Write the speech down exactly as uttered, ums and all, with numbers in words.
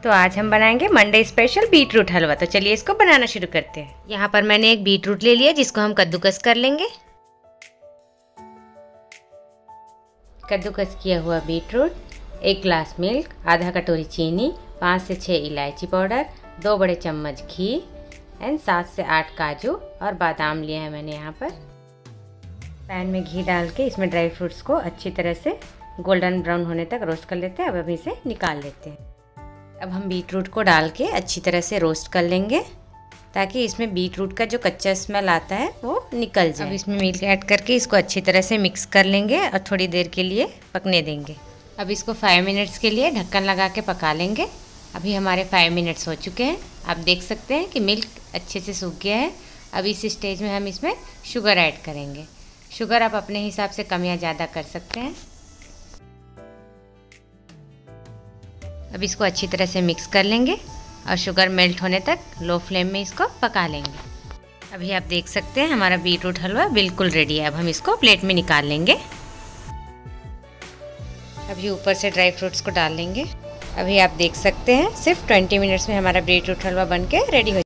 तो आज हम बनाएंगे Monday special beetroot halwa. तो चलिए इसको बनाना शुरू करते हैं। यहाँ पर मैंने एक बीट रूट ले लिया जिसको हम कद्दूकस कर लेंगे। कद्दूकस किया हुआ बीट रूट, एक ग्लास मिल्क, आधा कटोरी चीनी, पाँच से छः इलायची पाउडर, दो बड़े चम्मच घी एंड सात से आठ काजू और बादाम लिया है मैंने। यहाँ पर पैन में घी डाल के इसमें ड्राई फ्रूट्स को अच्छी तरह से गोल्डन ब्राउन होने तक रोस्ट कर लेते हैं। अब अभी इसे निकाल लेते हैं। अब हम बीट रूट को डाल के अच्छी तरह से रोस्ट कर लेंगे ताकि इसमें बीट रूट का जो कच्चा स्मेल आता है वो निकल जाए। अब इसमें मिल्क ऐड करके इसको अच्छी तरह से मिक्स कर लेंगे और थोड़ी देर के लिए पकने देंगे। अब इसको फाइव मिनट्स के लिए ढक्कन लगा के पका लेंगे। अभी हमारे फाइव मिनट्स हो चुके हैं। आप देख सकते हैं कि मिल्क अच्छे से सूख गया है। अब इस स्टेज में हम इसमें शुगर ऐड करेंगे। शुगर आप अपने हिसाब से कम या ज़्यादा कर सकते हैं। अब इसको अच्छी तरह से मिक्स कर लेंगे और शुगर मेल्ट होने तक लो फ्लेम में इसको पका लेंगे। अभी आप देख सकते हैं हमारा बीट रूट हलवा बिल्कुल रेडी है। अब हम इसको प्लेट में निकाल लेंगे। अभी ऊपर से ड्राई फ्रूट्स को डाल लेंगे। अभी आप देख सकते हैं सिर्फ ट्वेंटी मिनट्स में हमारा बीट रूट हलवा बन के रेडी हो